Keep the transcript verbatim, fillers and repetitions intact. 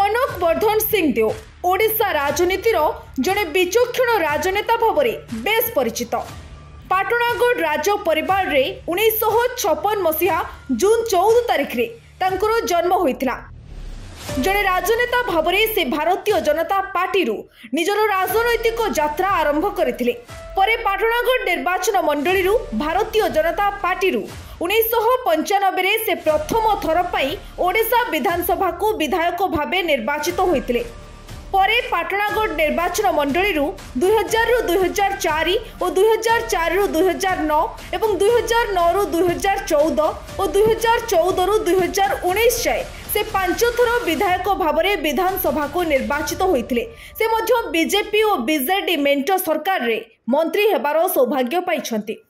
कनक वर्धन सिंहदेव ओडिशा राजनीतिर जड़े विचक्षण राजनेता भाव में बेस परिचित। पाटणागढ़ राज परिवार रे उन्नीस छप्पन मसीहा जून चौदह तारिख रे तांकर जन्म होइतिला। जड़े राजनेता भाव में से भारतीय जनता पार्टी निजर राजनैतिक यात्रा आरंभ करथिले। परे पाटणागढ़ निर्वाचन मंडली भारतीय जनता पार्टी उन्नीस पंचानबे से प्रथम थर पर ओडिशा विधानसभा को विधायक भावे निर्वाचित होइतिले। परे पाटणागढ़ निर्वाचन मंडली दुई हजार रु दुई हजार चार और दुई हजार चार रु दुई हजार नौ एवं दुई हजार नौ रु दुई हजार चौदह और दुई हजार चौदह रु दुई हजार उन्नीस जाए से पांच थर विधायक भाव में विधानसभा को निर्वाचित होइतिले। से मध्य बीजेपी और बीजेडी मेंट सरकार रे मंत्री हेबार सौभाग्य पाइछन्ति।